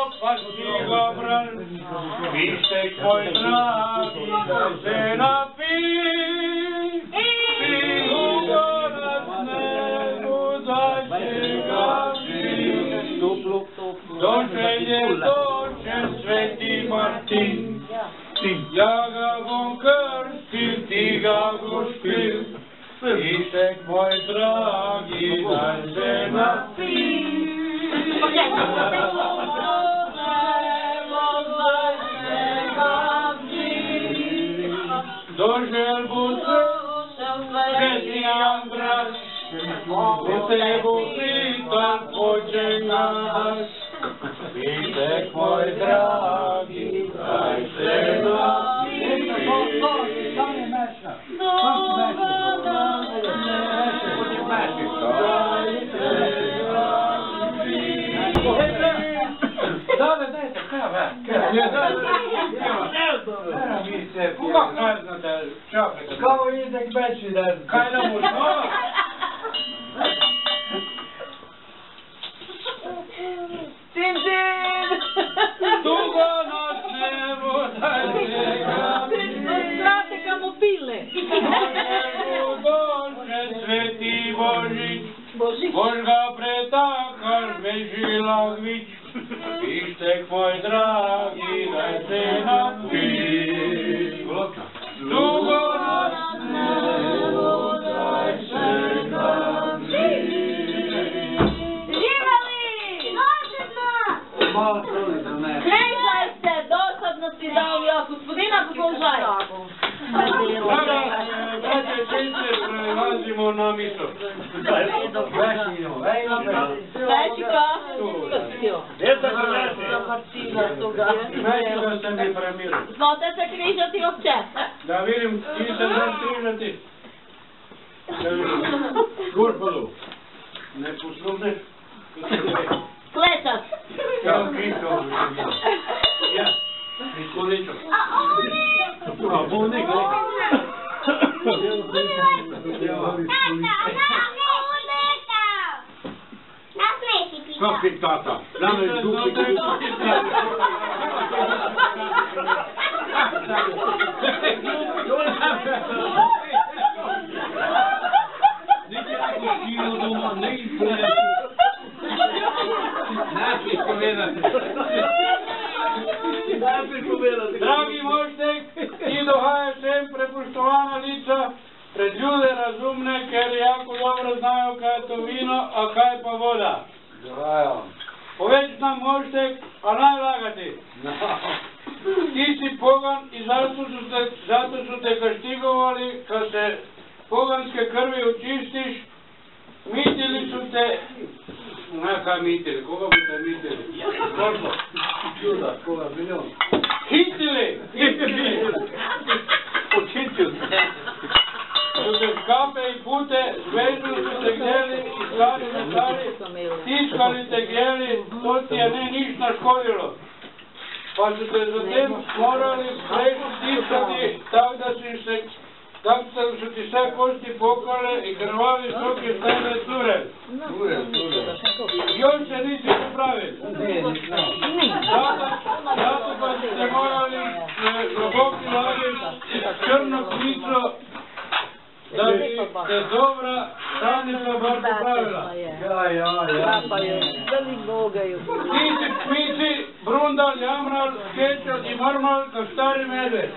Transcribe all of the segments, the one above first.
pa si ga bran, Vištek moj dragi, da se napi, dođe Sveti Martin, ja ga bom krstil, ti ga boš pil, Vištek moj dragi, daj se napij. Dožel bo se Sveti Andras, u tebu pitan počengaš, Vištek moj dragi, daj se napij. Kako ne znate, čakajte. Kao idek beći da... Kaj nam uznova? Tim, tim! Tugo nas nebo, daj se grabim. Znate kamo pile. Dođe Sveti Božić, Bož ga pretakaš, beži Lagvić, Vištek moj dragi, daj se napij. Tugo nas nebo, daj se grabim. Krejžaj se, dosadno si dao ja, gospodina Božaj. Braće i sestre, prelazimo na miso. Večika. Večika se mi premiru. Znate se križati uopće? Da vidim, ti se znaš križati. Gospodu, ne poslušneš? Klečat. Kao Kristo. Ja, Kriskoličo. A bolnik. Kakvi tata? Nama je dupi. Neke neko šilo doma, ne izgledati. Znači ispovedati. Dragi Moštek, ti dohajaš sem prepoštovana lica pred ljude razumne, ker jako dobro znajo, kaj je to vino, a kaj pa voda. Povedz nam, Moštek, a naj lagati. Ti si pogan i zato su te kaštigovali, kad se poganske krvi očistiš, mitili su te. Kaj mitili? Koga bi te mitili? Koliko? Čuda, koga milion. Hitili! Očistio se. Su te škape i pute, zvežu su te gnjeli i stari metari, tiskali te gnjeli, to ti je ne ništa škodilo. Pa su te zatem morali tiskati, tako su ti sve kosti pokale i krvavi soke stane cure. Još se nisi popravili. Zato pa ste morali globoki lagati crno knico da bi te dobra stanica bar popravila. Ti si kmici, brundal, jamral, skečal i marmal kao stari medved.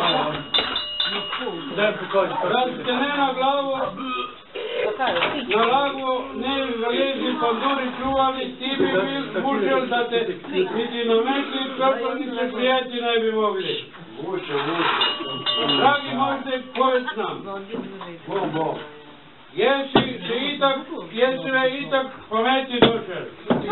Da ste ne na glavu, na lagu ne železi panduri čuvali, ti bi bil mužel da te niti na mešli krpanice prijeti ne bi mogli. Dragi Moštek, povedz nam. Jesi itak pameti došel.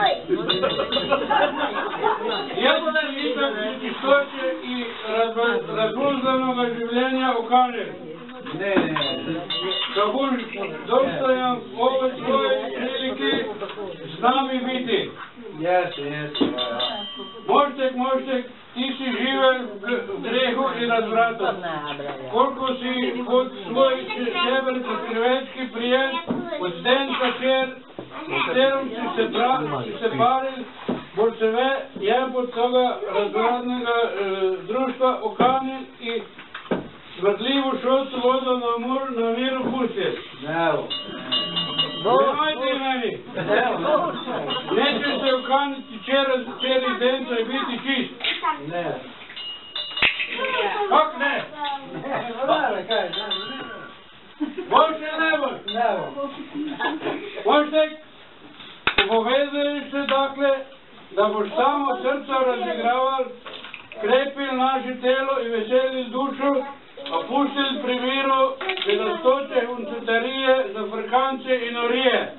Jesi itak čistoće i razuzdanog življenja ukanil. Ne. Da budeš dostojan ove svoje prilike s nami biti. Jeste. Moštek, ti si živel v grehu i razvratu. Koliko si pod svoj šebel pokrivečki prijet, od Zdenka Čer, s katerom si se paril, bo se jedan pod toga razgradnega društva okanin i smrtljivu šocu vodu na miru pustir. Evo. Nemojte meni. Neće se okaniti čeri denca i biti čist. Ne. Kak ne? Bože nebo. Božtek, upovezuješ se dakle, da boš samo srca razigraval, krepil naše telo i veselil dušu, a pustil pri miru bedastoče huncutarije, zafrkance i norije.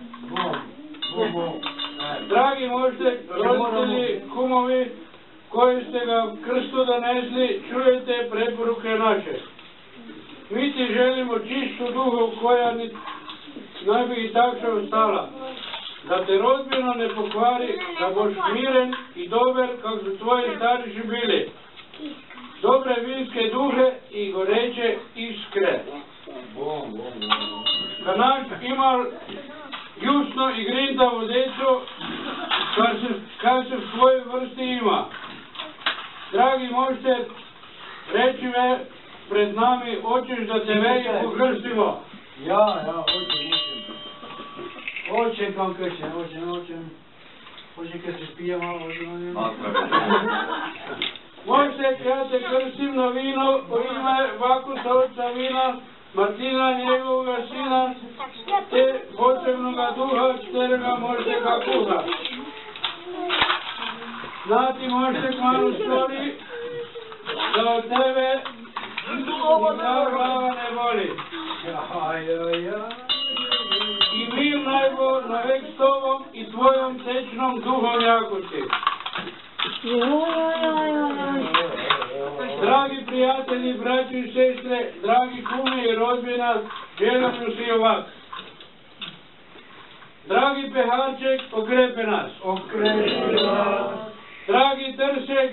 Dragi Božtek, roditelji, kumovi, koji ste ga v krstu donesli, čujete preporuke naše. Mi ti želimo čistu duhu, koja naj bi i takša ostala. Da te rodbina ne pokvari, da boš miren i dober, kak su tvoji stariši bili. Dobre vinske duhe i goreće iskre. Da naš imal jusno i grintavo deco, kar se v svojoj vrsti ima. Dragi možete, reći me pred nami, hoćeš da te veje pokrstimo? Ja, hoćem. Hoćem kam kršem, hoćem. Hoćem kad se spije malo, hoćem. Možete, ja te krstim na vino, u ime Vakusa oca vina, Martina njegovoga sina, te potrebnoga duha, kterega možete ga kuha. Znati možete malo stori, da od tebe nikada glava ne boli. I mir naj bo navek s tobom i tvojom tečnom duhom jakosti. Dragi prijatelji, braći i sestre, dragi kumi i rodbina, želim si ovak. Dragi peharček, okrepi nas. Dragi trsek,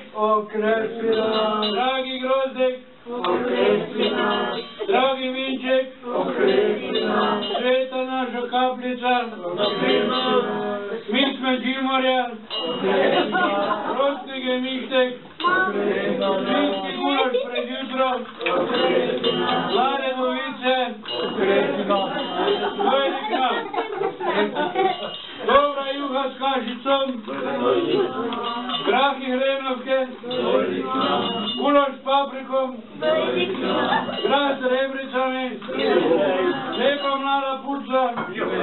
dragi grozdek, dragi vinček, sveta naša kaplica, mi smo džimorja, rostnike mihtek, vinski gulaš pred jutro, mlade novice, dojdi k nam. Dobra juha s kašicom, grah i hrenovke, guloš s paprikom, grah s rebricami, lepa mlada puca,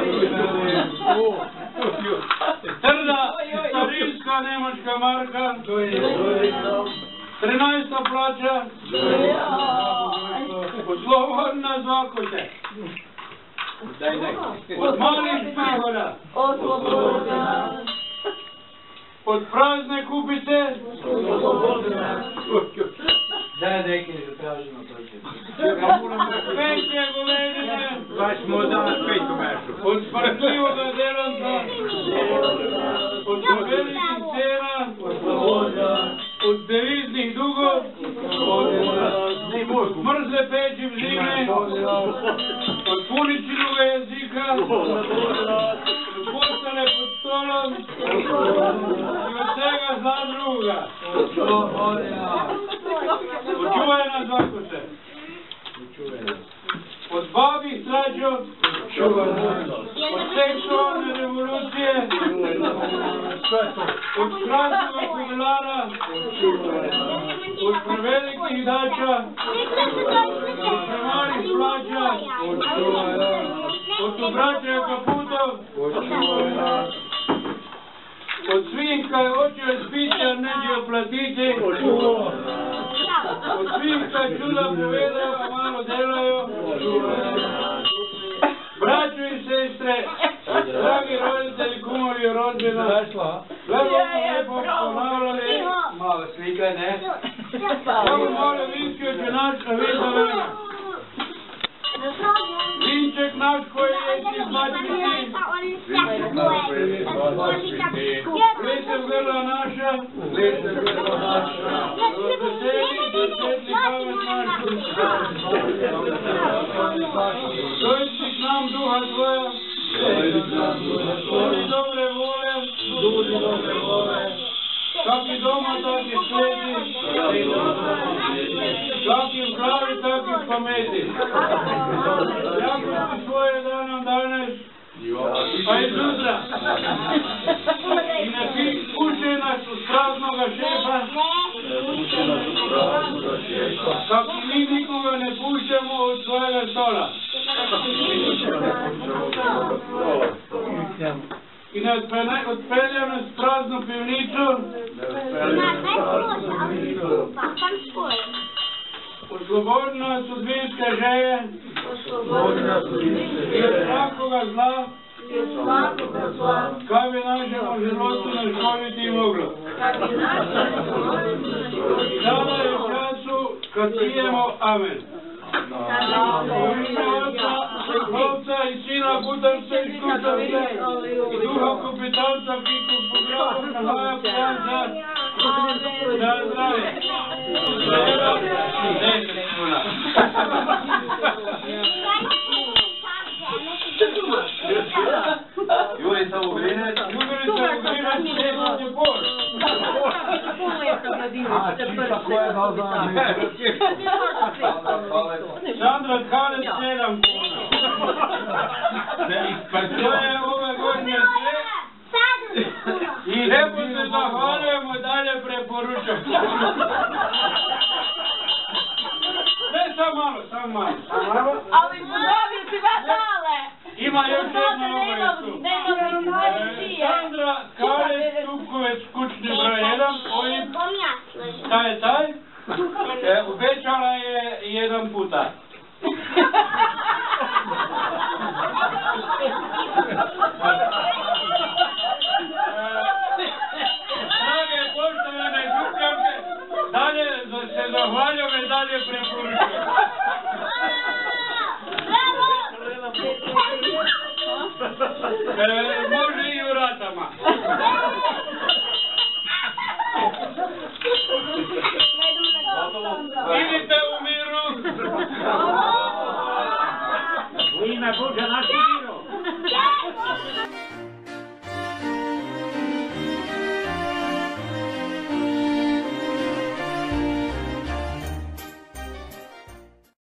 trda starinska nemačka marka, 13. plaća, slobodna zvakojte. Od malih prihoda, od prazne kupice, Daj neki že pražimo toče. pečje govedine, od smrtljivoga delanca, od velikih cena, od deviznih dugov, od mrzle peči v zime, od puničinovega jezika, od postale pod stolom i od vsega zla druga. Učuvaj nas, Vakuse. Od babih stračov, od seksualne revolucije, od krasnega komelara, od prevelikih dača, od premalih plača, od obračaja kaputov, od svih, kaj hočejo spiti, a nećejo platiti, od svih, kaj čuda povedajo, a malo delajo, braćo i sestre, dragi roditelji, kumovi i rodbina, lepo ponavljali, Malo slikaj, ne? samo malo vinski očenač, a vi za mene. Vinček naš koji je iz Mačvici, Lesev grla naša, Veseli pamet naš, dojci k nam duha tvoja, Duri dobre vole, sveti, kak i v glavi, tak i v pameti. Jako si svoje danom danes, pa i sutra. I ne pušaj nas u praznoga šefa, kak i mi nikoga ne pušćamo od svojega stola. I ne odpelja nas praznu pivnicu, oslobodi nas od vinske želje i od svakoga zla, kaj bi našemu životu naškoditi moglo. Sada je u času kad pijemo amen. U ime Otca i Sina, Butarca i Skutarca i Duha Kapitalca, Kiku Pograva, Pravaja Pijanca, da zdravje. Jurica Ugrinec, Sandra Tkalec 7 kuna. To je ove godine sve. I lijepo se zahvaljujemo i dalje preporučam. Ne, samo malo. Ali zdravio si vesale! Ima još jedna obavestu. Sandra Tkalec Stupkovec, kućni broj 1, OIB. Šta je taj? Obećala je 1 puta. Drage poštovane župljavke, dalje se zahvaljujem i dalje preporučujem. Može i u ratama. Idite u miru. U ime Bože naših